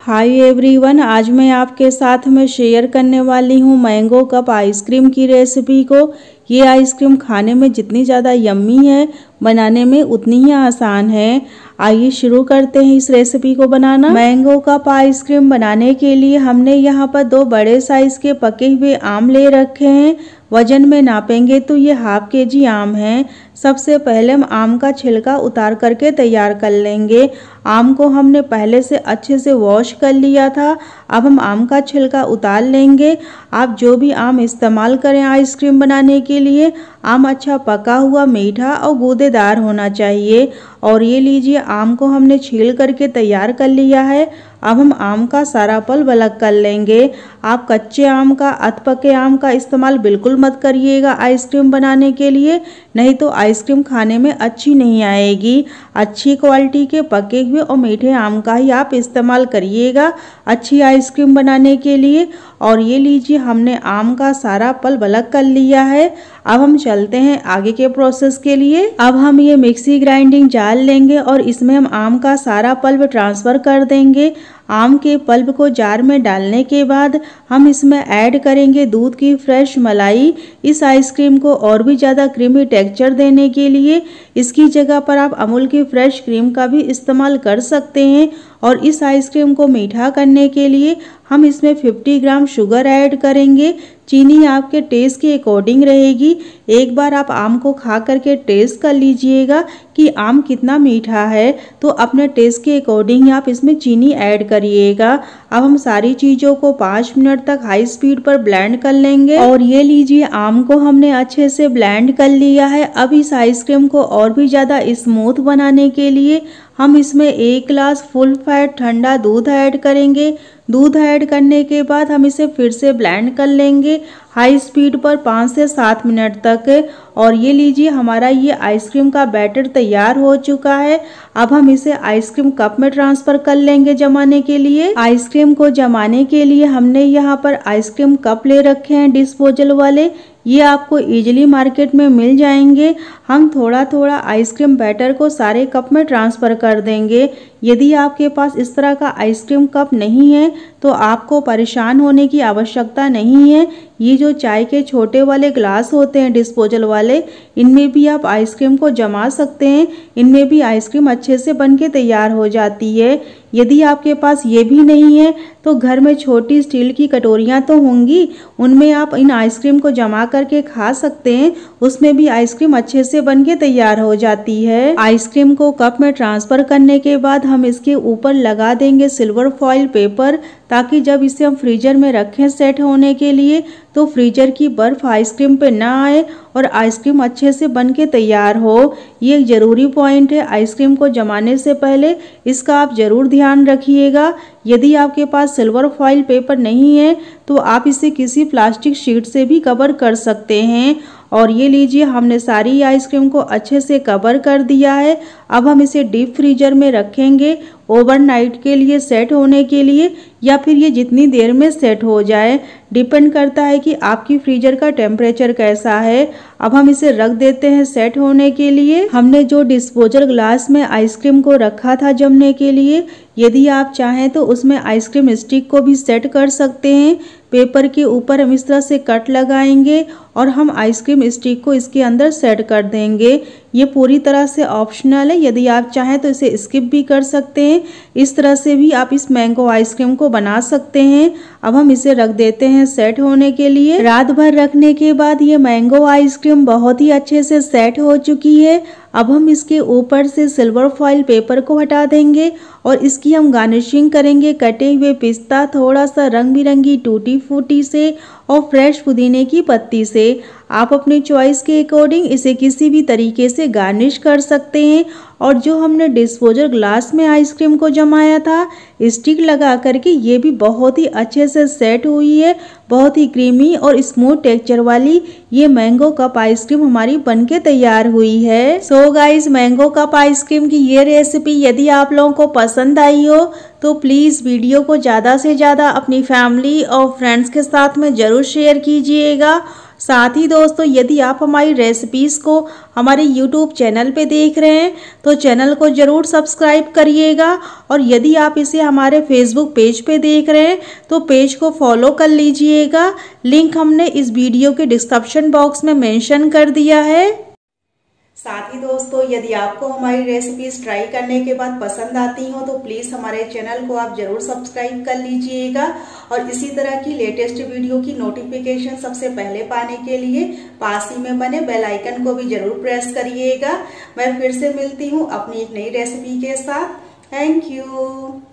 Hi everyone, आज मैं आपके साथ में शेयर करने वाली हूँ मैंगो कप आइसक्रीम की रेसिपी को। ये आइसक्रीम खाने में जितनी ज़्यादा यम्मी है, बनाने में उतनी ही आसान है। आइए शुरू करते हैं इस रेसिपी को बनाना। मैंगो कप आइसक्रीम बनाने के लिए हमने यहाँ पर 2 बड़े साइज के पके हुए आम ले रखे हैं। वजन में नापेंगे तो ये हाफ केजी आम है। सबसे पहले हम आम का छिलका उतार करके तैयार कर लेंगे। आम को हमने पहले से अच्छे से वॉश कर लिया था। अब हम आम का छिलका उतार लेंगे। आप जो भी आम इस्तेमाल करें आइसक्रीम बनाने के लिए, आम अच्छा पका हुआ, मीठा और गूदेदार होना चाहिए। और ये लीजिए, आम को हमने छील करके तैयार कर लिया है। अब हम आम का सारा पल्प अलग कर लेंगे। आप कच्चे आम का, अधपके आम का इस्तेमाल बिल्कुल मत करिएगा आइसक्रीम बनाने के लिए, नहीं तो आइसक्रीम खाने में अच्छी नहीं आएगी। अच्छी क्वालिटी के पके हुए और मीठे आम का ही आप इस्तेमाल करिएगा अच्छी आइसक्रीम बनाने के लिए। और ये लीजिए, हमने आम का सारा पल्प अलग कर लिया है। अब हम चलते हैं आगे के प्रोसेस के लिए। अब हम ये मिक्सी ग्राइंडिंग जार लेंगे और इसमें हम आम का सारा पल्प ट्रांसफ़र कर देंगे। आम के पल्प को जार में डालने के बाद हम इसमें ऐड करेंगे दूध की फ्रेश मलाई। इस आइसक्रीम को और भी ज़्यादा क्रीमी टेक्सचर देने के लिए इसकी जगह पर आप अमूल की फ्रेश क्रीम का भी इस्तेमाल कर सकते हैं। और इस आइसक्रीम को मीठा करने के लिए हम इसमें 50 ग्राम शुगर ऐड करेंगे। चीनी आपके टेस्ट के अकॉर्डिंग रहेगी। एक बार आप आम को खा करके टेस्ट कर लीजिएगा कि आम कितना मीठा है, तो अपने टेस्ट के अकॉर्डिंग आप इसमें चीनी ऐड करिएगा। अब हम सारी चीज़ों को 5 मिनट तक हाई स्पीड पर ब्लेंड कर लेंगे। और ये लीजिए, आम को हमने अच्छे से ब्लेंड कर लिया है। अब इस आइसक्रीम को और भी ज़्यादा स्मूथ बनाने के लिए हम इसमें 1 गिलास फुल फैट ठंडा दूध ऐड करेंगे। दूध ऐड करने के बाद हम इसे फिर से ब्लेंड कर लेंगे हाई स्पीड पर 5 से 7 मिनट तक। और ये लीजिए, हमारा ये आइसक्रीम का बैटर तैयार हो चुका है। अब हम इसे आइसक्रीम कप में ट्रांसफ़र कर लेंगे जमाने के लिए। आइसक्रीम को जमाने के लिए हमने यहाँ पर आइसक्रीम कप ले रखे हैं डिस्पोजल वाले। ये आपको इजीली मार्केट में मिल जाएंगे। हम थोड़ा थोड़ा आइसक्रीम बैटर को सारे कप में ट्रांसफ़र कर देंगे। यदि आपके पास इस तरह का आइसक्रीम कप नहीं है तो आपको परेशान होने की आवश्यकता नहीं है। ये जो चाय के छोटे वाले ग्लास होते हैं डिस्पोजल वाले, इनमें भी आप आइसक्रीम को जमा सकते हैं। इनमें भी आइसक्रीम अच्छे से बनके तैयार हो जाती है। यदि आपके पास ये भी नहीं है तो घर में छोटी स्टील की कटोरियाँ तो होंगी, उनमें आप इन आइसक्रीम को जमा करके खा सकते हैं। उसमें भी आइसक्रीम अच्छे से बनके तैयार हो जाती है। आइसक्रीम को कप में ट्रांसफ़र करने के बाद हम इसके ऊपर लगा देंगे सिल्वर फॉइल पेपर, ताकि जब इसे हम फ्रीजर में रखें सेट होने के लिए तो फ्रीजर की बर्फ़ आइसक्रीम पे ना आए और आइसक्रीम अच्छे से बनके तैयार हो। ये एक ज़रूरी पॉइंट है आइसक्रीम को जमाने से पहले, इसका आप ज़रूर ध्यान रखिएगा। यदि आपके पास सिल्वर फॉइल पेपर नहीं है तो आप इसे किसी प्लास्टिक शीट से भी कवर कर सकते हैं। और ये लीजिए, हमने सारी आइसक्रीम को अच्छे से कवर कर दिया है। अब हम इसे डीप फ्रीजर में रखेंगे ओवरनाइट के लिए सेट होने के लिए, या फिर ये जितनी देर में सेट हो जाए, डिपेंड करता है कि आपकी फ्रीजर का टेम्परेचर कैसा है। अब हम इसे रख देते हैं सेट होने के लिए। हमने जो डिस्पोजल ग्लास में आइसक्रीम को रखा था जमने के लिए, यदि आप चाहें तो उसमें आइसक्रीम स्टिक को भी सेट कर सकते हैं। पेपर के ऊपर हम इस तरह से कट लगाएंगे और हम आइसक्रीम स्टिक को इसके अंदर सेट कर देंगे। ये पूरी तरह से ऑप्शनल है, यदि आप चाहें तो इसे स्किप भी कर सकते हैं। इस तरह से भी आप इस मैंगो आइसक्रीम को बना सकते हैं। अब हम इसे रख देते हैं सेट होने के लिए। रात भर रखने के बाद ये मैंगो आइसक्रीम बहुत ही अच्छे से सेट हो चुकी है। अब हम इसके ऊपर से सिल्वर फॉइल पेपर को हटा देंगे और इसकी हम गार्निशिंग करेंगे कटे हुए पिस्ता, थोड़ा सा रंग बिरंगी टूटी फूटी से और फ्रेश पुदीने की पत्ती से। आप अपनी चॉइस के अकॉर्डिंग इसे किसी भी तरीके से गार्निश कर सकते हैं। और जो हमने डिस्पोजल ग्लास में आइसक्रीम को जमाया था स्टिक लगा करके, ये भी बहुत ही अच्छे से सेट हुई है। बहुत ही क्रीमी और स्मूथ टेक्सचर वाली ये मैंगो कप आइसक्रीम हमारी बनके तैयार हुई है। So guys, mango cup ice cream की ये रेसिपी यदि आप लोगों को पसंद आई हो तो प्लीज़ वीडियो को ज़्यादा से ज़्यादा अपनी फैमिली और फ्रेंड्स के साथ में ज़रूर शेयर कीजिएगा। साथ ही दोस्तों यदि आप हमारी रेसिपीज़ को हमारे YouTube चैनल पे देख रहे हैं तो चैनल को ज़रूर सब्सक्राइब करिएगा, और यदि आप इसे हमारे Facebook पेज पे देख रहे हैं तो पेज को फॉलो कर लीजिएगा। लिंक हमने इस वीडियो के डिस्क्रिप्शन बॉक्स में मेंशन कर दिया है। साथ ही दोस्तों यदि आपको हमारी रेसिपीज ट्राई करने के बाद पसंद आती हो तो प्लीज़ हमारे चैनल को आप जरूर सब्सक्राइब कर लीजिएगा, और इसी तरह की लेटेस्ट वीडियो की नोटिफिकेशन सबसे पहले पाने के लिए पास ही में बने बेल आइकन को भी जरूर प्रेस करिएगा। मैं फिर से मिलती हूँ अपनी एक नई रेसिपी के साथ। Thank you.